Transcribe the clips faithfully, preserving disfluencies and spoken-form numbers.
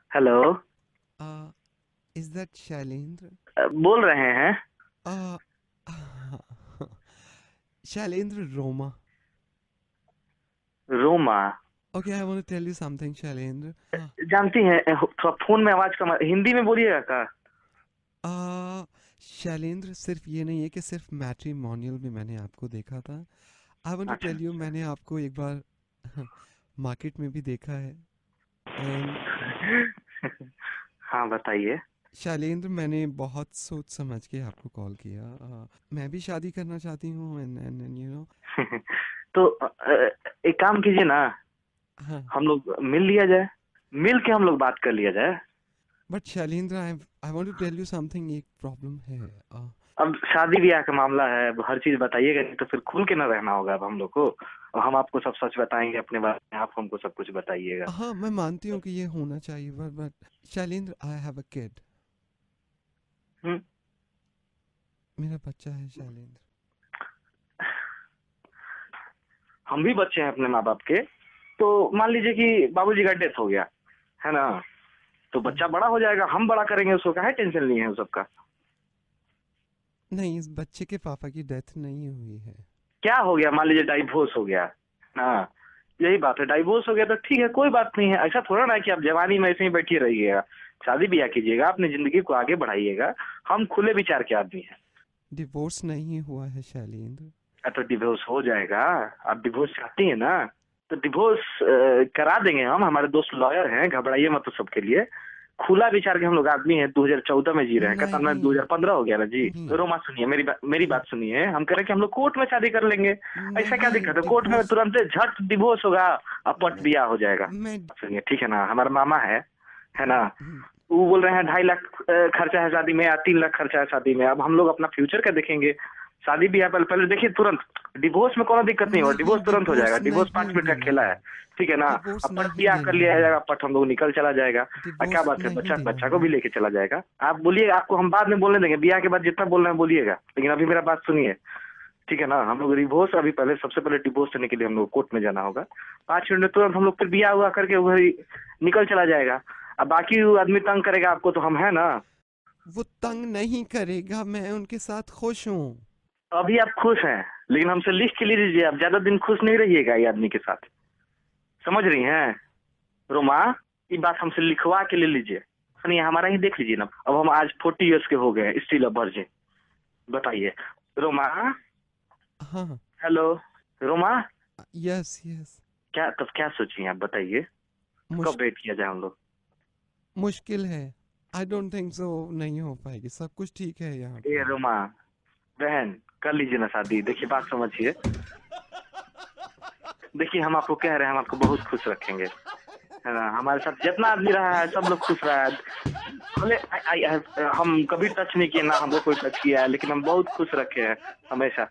Hello. Uh, is that Shailendra? अ, बोल रहे हैं। Uh, Shailendra Roma. Roma. Okay, I want to tell you something, Shailendra. Uh, जानती हैं अ, थोड़ा फोन में आवाज कम हिंदी में बोलिएगा का। uh, शैलेंद्र सिर्फ ये नहीं है कि सिर्फ मैट्रिमोनियल में मैंने आपको देखा था। आई वांट टू अच्छा। टेल यू मैंने आपको एक बार मार्केट में भी देखा है। एंड हाँ बताइए। शैलेंद्र मैंने बहुत सोच समझ के आपको कॉल किया। uh, मैं भी शादी करना चाहती हूँ एंड एंड यू नो। तो अ, एक काम कीजिए ना। हाँ हम लोग मिल लिया जाए। मिल के हम लोग बात कर लिया जाए। But Shailendra I I want to tell you something, एक प्रॉब्लम है। uh, अब शादी ब्याह का मामला है, अब हर चीज बताइएगा, नहीं तो फिर खुल के ना रहना होगा अब हम लोग को। अब हम आपको सब सच बताएंगे अपने बारे में, आप हमको सब कुछ बताइएगा। हाँ मैं मानती हूँ कि ये होना चाहिए, but but Shailendra I have a kid. हम्म। मेरा बच्चा है शैलेंद्र। हम भी बच्चे हैं अपने माँ बाप के। तो मान लीजिए कि बाबूजी का डेथ हो गया, है ना, तो बच्चा बड़ा हो जाएगा, हम बड़ा करेंगे उसको, काहे टेंशन नहीं है उस सबका। नहीं, इस बच्चे के पापा की डेथ नहीं हुई है। क्या हो गया, मान लीजिए डाइवोर्स हो गया। हाँ, यही बात है, डाइवोर्स हो गया तो ठीक है, कोई बात नहीं है। ऐसा थोड़ा ना है कि आप जवानी में ऐसे ही बैठिए रहिएगा। शादी ब्याह कीजिएगा, अपनी जिंदगी को आगे बढ़ाइएगा। हम खुले विचार के आदमी हैं। डिवोर्स नहीं हुआ है शैलेंद्र। अब तो डिवोर्स हो जाएगा। आप डिवोर्स चाहती हैं ना, तो डिवोर्स करा देंगे हम। हमारे दोस्त लॉयर हैं, घबराइए मत तो सबके लिए। खुला विचार के हम लोग आदमी हैं, दो हज़ार चौदह में जी रहे हैं, कहता मैं नहीं दो हज़ार पंद्रह हो गया ना जी। नहीं रोमा सुनिए, मेरी बा, मेरी बात सुनिए। हम कह रहे हैं कि हम लोग कोर्ट में शादी कर लेंगे। ऐसा क्या नहीं दिक्कत है, कोर्ट में डिवोर्स। तुरंत झट डिवोर्स होगा और पट मैं बिया हो जाएगा। मैं सुनिए ठीक है ना, हमारा मामा है है ना, हम्म, वो बोल रहे हैं ढाई लाख अ, खर्चा है शादी में या तीन लाख खर्चा है शादी में। अब हम लोग अपना फ्यूचर का देखेंगे। शादी ब्याह पहले पहले देखिए, तुरंत डिवोर्स में कोनो दिक्कत नहीं हो, नहीं डिवोर्स तुरंत हो जाएगा। डिवोर्स डिवोर्स पांच नहीं मिनट का देना खेला है। है, ठीक है ना। डिवोर्स अब पट नहीं ब्याह कर देना लिया है। जाएगा, पट हम लोग निकल चला जाएगा। और क्या डिवोर्स बात है, नहीं बच्चा देना बच्चा को है। भी लेके चला जाएगा। आप बोलिए, आपको हम बाद में बोलने देंगे, ब्याह के बाद जितना बोलना है बोलिएगा, लेकिन अभी मेरा बात सुनिए, ठीक है ना। हम लोग डिवोर्स, अभी पहले सबसे पहले डिवोर्स लेने के लिए हम लोग कोर्ट में जाना होगा। पांच मिनट में तुरंत हम लोग फिर ब्याह हुआ करके वही निकल चला जाएगा। अब बाकी वो आदमी तंग करेगा आपको तो हम है ना। वो तंग नहीं करेगा, मैं उनके साथ खुश हूँ। अभी आप खुश हैं, लेकिन हमसे लिख के ले लीजिए, आप ज्यादा दिन खुश नहीं रहिएगा ये आदमी के साथ। समझ रही हैं रोमा, ये बात हमसे लिखवा के ले लीजिए। सुनिए, हमारा ही देख लीजिए ना, अब हम आज फोर्टी इयर्स के हो गए, स्टिल अ वर्जिन। बताइए रोमा। हाँ। हेलो रोमा। Yes yes. क्या तब क्या सोचिए आप बताइए, मुश कब वेट किया जाए हम लोग। मुश्किल है। आई डोंट थिंक सो, नहीं हो पाएगी। सब कुछ ठीक है यहाँ ए पे। रोमा बहन, कर लीजिए ना शादी। देखिए बात समझिए, देखिए हम आपको कह रहे हैं, हम आपको बहुत खुश रखेंगे, है ना। हमारे साथ जितना आदमी रहा है सब लोग खुश रहा है। भले आई- आई- आई- हम कभी टच नहीं किए ना, हमको कोई टच किया है, लेकिन हम बहुत खुश रखे हैं हमेशा।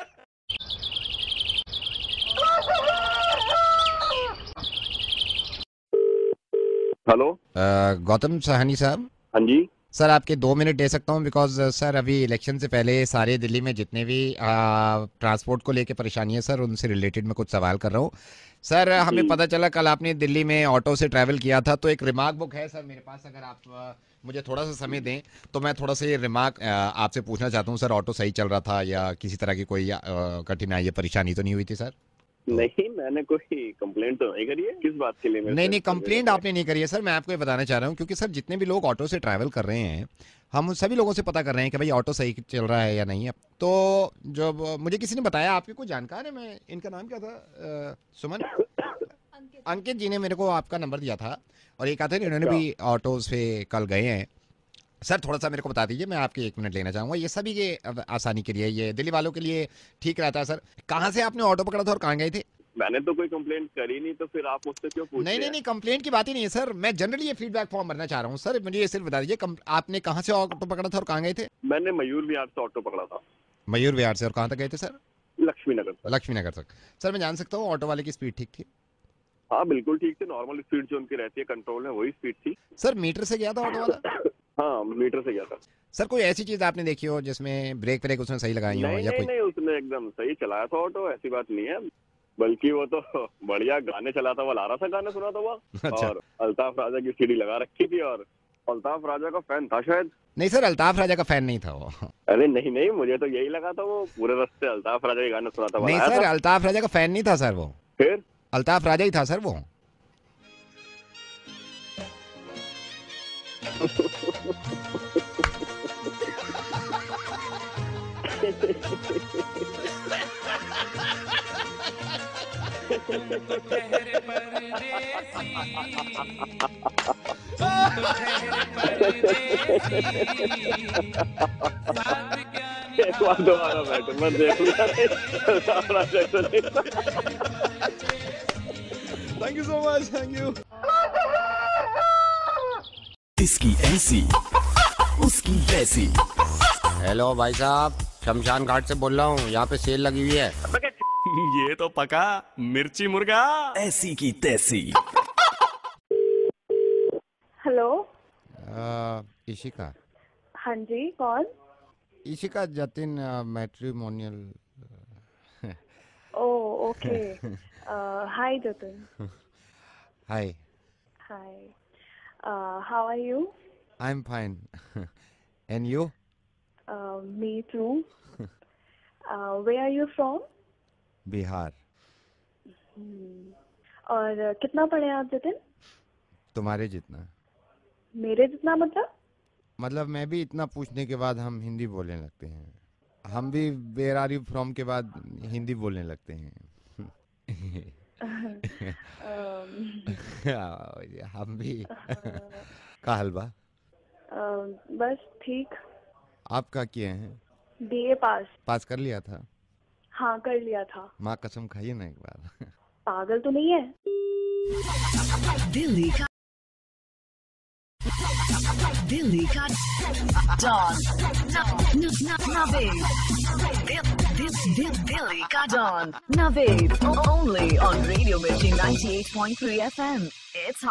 हेलो। अ, गौतम सहानी साहब। हाँ जी। सर आपके दो मिनट दे सकता हूँ बिकॉज सर अभी इलेक्शन से पहले सारे दिल्ली में जितने भी ट्रांसपोर्ट को लेके परेशानी है सर उनसे रिलेटेड मैं कुछ सवाल कर रहा हूँ। सर जी। हमें पता चला कल आपने दिल्ली में ऑटो से ट्रैवल किया था, तो एक रिमार्क बुक है सर मेरे पास, अगर आप अ, मुझे थोड़ा सा समय दें तो मैं थोड़ा सा ये रिमार्क आपसे पूछना चाहता हूँ। सर ऑटो सही चल रहा था या किसी तरह की कोई अ, कठिनाई या परेशानी तो नहीं हुई थी सर? तो नहीं, मैंने कोई कंप्लेंट तो नहीं करी है। किस बात के लिए मेरे नहीं से नहीं, सर्वे कंप्लेंट कर रहे आपने नहीं करी है सर, मैं आपको ये बताना चाह रहा हूँ क्योंकि सर जितने भी लोग ऑटो से ट्रैवल कर रहे हैं हम उन सभी लोगों से पता कर रहे हैं कि भाई ऑटो सही चल रहा है या नहीं है। तो जब मुझे किसी ने बताया, आपके कोई जानकार है, मैं इनका नाम क्या था, अ, सुमन, अंकित जी ने मेरे को आपका नंबर दिया था और ये कहा था कि हैं? इन्होंने अच्छा। भी ऑटो से कल गए हैं। सर थोड़ा सा मेरे को बता दीजिए, मैं आपके एक मिनट लेना चाहूँगा, ये सभी के अब आसानी के लिए, ये दिल्ली वालों के लिए ठीक रहता है। सर कहाँ से आपने ऑटो पकड़ा था और कहाँ गए थे? मैंने तो कोई कंप्लेंट करी नहीं, तो फिर आप मुझसे क्यों पूछ नहीं रहे नहीं हैं? नहीं, कंप्लेंट की बात ही नहीं है सर, मैं जनरली ये फीडबैक फॉर्म भरना चाह रहा हूँ। सर मुझे ये सिर्फ बता दीजिए, कम- आपने कहाँ से ऑटो पकड़ा था और कहाँ गए थे? मैंने मयूर विहार से ऑटो पकड़ा था। मयूर विहार से, और कहाँ तक गए थे सर? लक्ष्मी नगर तक। लक्ष्मी नगर तक। सर मैं जान सकता हूँ ऑटो वाले की स्पीड ठीक थी? हाँ बिल्कुल ठीक थी, नॉर्मल स्पीड जो उनकी रहती है कंट्रोल में वही स्पीड थी। सर मीटर से गया था ऑटो वाला? हाँ, मीटर से गया था। सर कोई ऐसी चीज़ आपने देखी हो जिसमें ब्रेक व्रेक उसने सही लगाई हो नहीं या नहीं कोई? नहीं, उसने एकदम सही चलाया था ऑटो, ऐसी बात नहीं है। बल्कि वो तो बढ़िया गाने चलाता हुआ ला रहा था, गाने सुनाता हुआ। अच्छा। और अल्ताफ राजा की सीडी लगा रखी थी और अल्ताफ राजा का फैन था शायद। नहीं सर, अल्ताफ राजा का फैन नहीं था वो। अरे नहीं नहीं, मुझे तो यही लगा था वो पूरे रास्ते अल्ताफ राजा के गाने सुनाता हुआ नहीं लाया सर, था। अल्ताफ राजा का फैन नहीं था सर वो। फिर अल्ताफ राजा ही था सर वो। एक बार दोबारा बैठो, मैं देखूंगा अल्ताफ राजा को नहीं। Thank you so much, thank you. इसकी ऐसी उसकी वैसी। हेलो भाई साहब, शमशान घाट से बोल रहा हूँ, यहाँ पे सेल लगी हुई है। ये तो पका मिर्ची मुर्गा। ऐसी की तैसी। हेलो। अ, इशिका हाँ जी, कौन? Ishika Jatin matrimonial. Oh okay. Hi Jatin. Hi. Hi. How are you? I am fine. And you? Me too. Where are you from? Bihar. और uh, कितना पढ़े आप जतिन? तुम्हारे जितना। मेरे जितना मतलब? मतलब मैं भी इतना पूछने के बाद हम हिंदी बोलने लगते हैं। हम भी वेयर आर यू फ्रॉम के बाद हिंदी बोलने लगते हैं। हम भी। का हलवा? बस ठीक। आप क्या किए हैं? बीए पास। पास कर लिया था? हाँ कर लिया था। माँ कसम खाइए ना एक बार। पागल तो नहीं है? दिल्ली का दिल्ली का डॉन नवेद। दिल्ली का don Naved only on radio Mirchi ninety eight point three FM. It's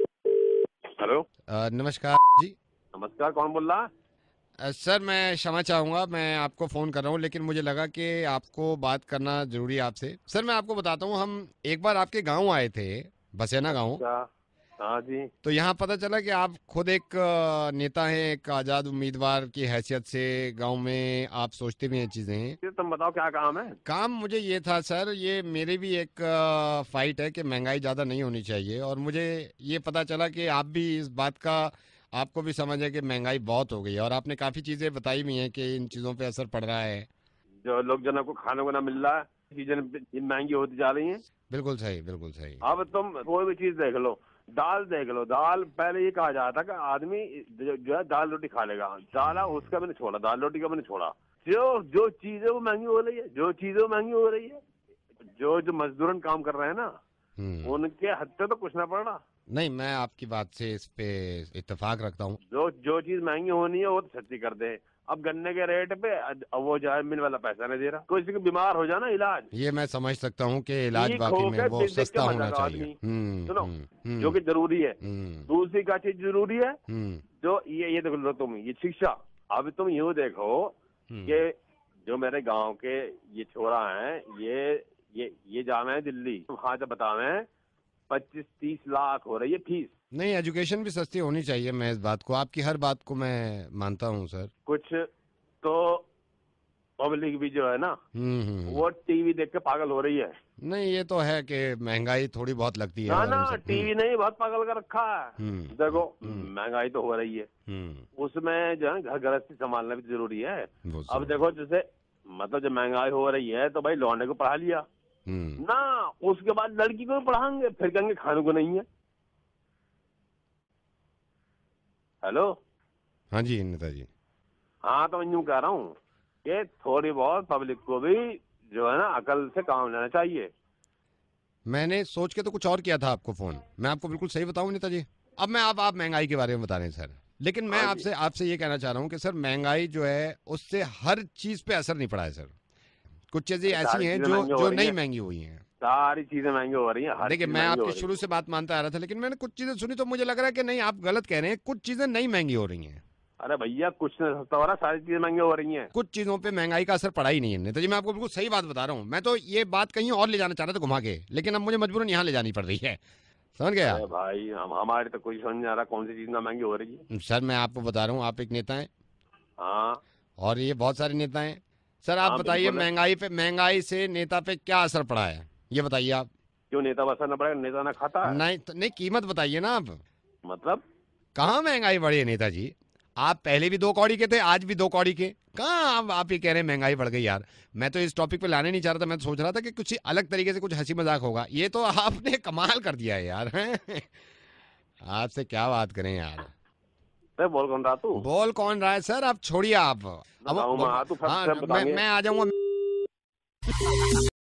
hot. Hello. अ, नमस्कार जी। नमस्कार, कौन बोल रहा है? अ, सर मैं क्षमा चाहूँगा, मैं आपको फ़ोन कर रहा हूँ, लेकिन मुझे लगा कि आपको बात करना ज़रूरी है आपसे। सर मैं आपको बताता हूँ, हम एक बार आपके गांव आए थे, बसेना गांव। अच्छा, हाँ जी। तो यहाँ पता चला कि आप खुद एक अ, नेता हैं, एक आज़ाद उम्मीदवार की हैसियत से गांव में आप सोचते भी हैं चीज़ें। ये तुम बताओ क्या काम है? काम मुझे ये था सर, ये मेरे भी एक अ, फाइट है कि महंगाई ज़्यादा नहीं होनी चाहिए, और मुझे ये पता चला कि आप भी इस बात का, आपको भी समझ है कि महंगाई बहुत हो गई है, और आपने काफ़ी चीज़ें बताई भी हैं कि इन चीज़ों पे असर पड़ रहा है। जो लोग जनों को खाने को ना मिल रहा है, चीजें महंगी होती जा रही हैं। बिल्कुल सही, बिल्कुल सही। अब तुम कोई भी चीज देख लो, दाल देख लो, दाल पहले ये कहा जाता कि आदमी जो, जो है दाल रोटी खा लेगा, दाल उसका मैंने छोड़ा, दाल रोटी का मैंने छोड़ा। जो जो चीजें वो महंगी हो रही है, जो चीजें वो महंगी हो रही है। जो जो मजदूरन काम कर रहे हैं ना, उनके हत्थे तो कुछ ना पड़ रहा। नहीं, मैं आपकी बात से इस पे इत्तेफाक रखता हूँ। जो जो चीज महंगी होनी है वो तो सस्ती कर दे। अब गन्ने के रेट पे अब वो जो है मिल वाला पैसा नहीं दे रहा। कोई किसी को बीमार हो जाना, इलाज, ये मैं समझ सकता हूँ कि इलाज ठीक वाकई में होके वो देख देख के सस्ता मर होना जाएगा चाहिए। आदमी। हम्म, सुनो, हम्म, हम्म, जो कि जरूरी है। हम्म, दूसरी का चीज जरूरी है, हम्म, जो ये ये देख लो तुम, ये शिक्षा। अब तुम यूँ देखो हम्म। कि जो मेरे गांव के ये छोरा हैं, ये ये ये जावे हैं दिल्ली, वहां से बतावे पच्चीस तीस लाख हो रही है फीस। नहीं, एजुकेशन भी सस्ती होनी चाहिए, मैं इस बात को, आपकी हर बात को मैं मानता हूँ सर। कुछ तो पब्लिक भी जो है ना, हम्म, हम्म, वो टीवी देख के पागल हो रही है। नहीं, ये तो है कि महंगाई थोड़ी बहुत लगती है। ना और ना, इन सब- टीवी नहीं, बहुत पागल कर रखा है। हम्म, देखो हम्म, महंगाई तो हो रही है, हम्म, उसमें जो है घर गृहस्थी संभालना भी जरूरी है। वो अब सब- देखो जैसे मतलब जब महंगाई हो रही है तो भाई लौंडे को पढ़ा लिया हम्म, ना, उसके बाद लड़की को भी पढ़ाएंगे, फिर कहेंगे खाने को नहीं है। हेलो। हाँ जी नेताजी। हाँ तो मैं यूँ कह रहा हूँ कि थोड़ी बहुत पब्लिक को भी जो है ना अकल से काम लेना चाहिए। मैंने सोच के तो कुछ और किया था आपको फोन, मैं आपको बिल्कुल सही बताऊं नेताजी। अब मैं आप आप महंगाई के बारे में बता रहे हैं सर, लेकिन मैं हाँ जी। आपसे आपसे ये कहना चाह रहा हूँ कि सर महंगाई जो है उससे हर चीज पे असर नहीं पड़ा है सर। कुछ चीजें सारी ऐसी हैं चीजें जो महंगी हो जो रही नहीं हैं। महंगी हुई हैं। सारी चीजें महंगी हो रही हैं, हर देखिए चीज मैं महंगी हो आपकी रही शुरू है। से बात मानता आ रहा था, लेकिन मैंने कुछ चीजें सुनी तो मुझे लग रहा है कि नहीं, आप गलत कह रहे हैं, कुछ चीजें नहीं महंगी हो रही हैं। अरे भैया कुछ नहीं सस्ता हो रहा, सारी चीजें महंगी हो रही हैं। कुछ चीजों पे महंगाई का असर पड़ा ही नहीं है नेता जी, मैं आपको बिल्कुल सही बात बता रहा हूँ। मैं तो ये बात कहीं और ले जाना चाह रहा था घुमा के, लेकिन अब मुझे मजबूरन यहाँ ले जानी पड़ रही है, समझ गया? अरे भाई हम हमारे तो कोई समझ नहीं आ रहा कौन सी चीज ना महंगी हो रही है। सर मैं आपको बता रहा हूँ, आप एक नेता हैं हाँ और ये बहुत सारे नेता हैं। सर आप हाँ, बताइए बिल्कुल है। महंगाई पे, महंगाई से नेता पे क्या असर पड़ा है, ये बताइए आप। क्यों नेता बसा ना पड़ेगा, नेता ना खाता है? नहीं तो- नहीं, कीमत बताइए ना आप। मतलब कहाँ महंगाई बढ़ी है नेताजी? आप पहले भी दो कौड़ी के थे, आज भी दो कौड़ी के। कहाँ आप, आप ये कह रहे हैं महंगाई बढ़ गई? यार मैं तो इस टॉपिक पे लाने नहीं चाह रहा था, मैं तो सोच रहा था कि कुछ अलग तरीके से कुछ हंसी मजाक होगा। ये तो आपने कमाल कर दिया है यार। आपसे क्या बात करें यार। अरे बोल कौन रहा तू? बोल कौन रहा है सर, आप छोड़िए आप। अब बताऊं मैं? हाँ, तू फट हाँ, से मैं, बताएंगे। मैं आ जाऊंगा।